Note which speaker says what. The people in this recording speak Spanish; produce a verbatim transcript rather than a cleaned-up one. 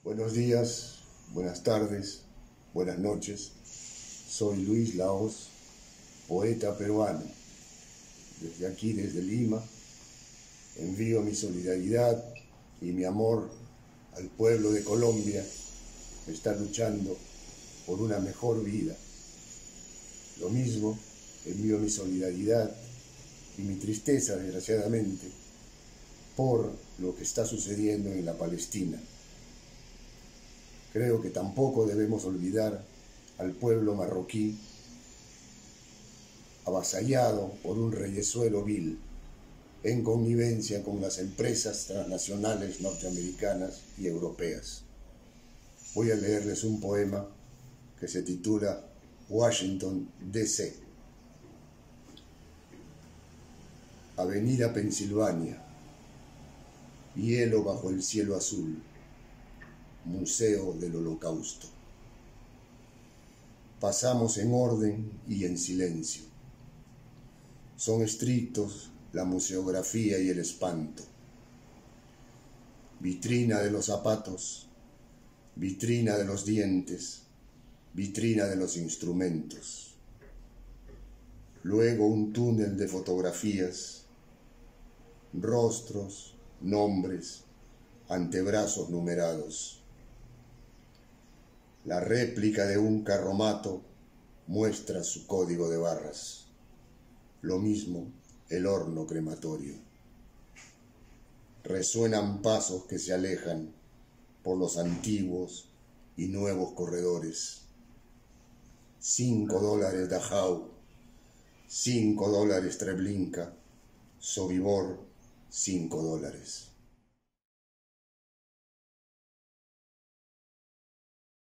Speaker 1: Buenos días, buenas tardes, buenas noches. Soy Luis Lahoz, poeta peruano. Desde aquí, desde Lima, envío mi solidaridad y mi amor al pueblo de Colombia que está luchando por una mejor vida. Lo mismo, envío mi solidaridad y mi tristeza, desgraciadamente, por lo que está sucediendo en la Palestina. Creo que tampoco debemos olvidar al pueblo marroquí, avasallado por un reyezuelo vil, en connivencia con las empresas transnacionales norteamericanas y europeas. Voy a leerles un poema que se titula Washington, D C Avenida Pensilvania, hielo bajo el cielo azul, Museo del Holocausto. Pasamos en orden y en silencio. Son estrictos la museografía y el espanto. Vitrina de los zapatos, vitrina de los dientes, vitrina de los instrumentos. Luego un túnel de fotografías, rostros, nombres, antebrazos numerados. La réplica de un carromato muestra su código de barras. Lo mismo el horno crematorio. Resuenan pasos que se alejan por los antiguos y nuevos corredores. Cinco dólares Dachau, cinco dólares Treblinka, Sobibor, cinco dólares.